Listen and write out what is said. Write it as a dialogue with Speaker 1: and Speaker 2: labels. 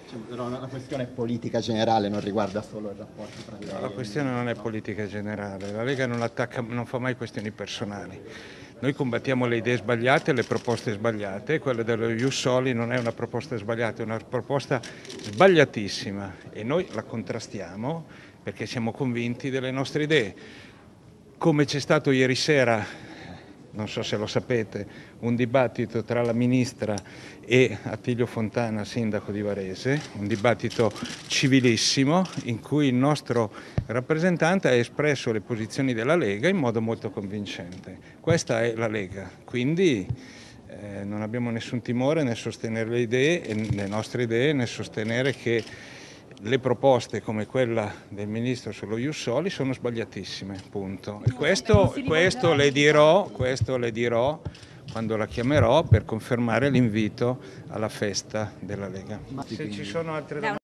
Speaker 1: Però la questione è politica generale, non riguarda solo il rapporto tra lei
Speaker 2: No, la questione non è politica generale, la Lega non fa mai questioni personali. Noi combattiamo le idee sbagliate, le proposte sbagliate, quella dello Ius Soli non è una proposta sbagliata, è una proposta sbagliatissima e noi la contrastiamo perché siamo convinti delle nostre idee. Come c'è stato ieri sera, non so se lo sapete, un dibattito tra la ministra e Attilio Fontana, sindaco di Varese, un dibattito civilissimo in cui il nostro rappresentante ha espresso le posizioni della Lega in modo molto convincente. Questa è la Lega, quindi non abbiamo nessun timore nel sostenere le idee, le nostre idee, nel sostenere che le proposte come quella del Ministro sullo Ius Soli sono sbagliatissime, punto. E questo le dirò quando la chiamerò per confermare l'invito alla festa della Lega. Se ci sono altre domande.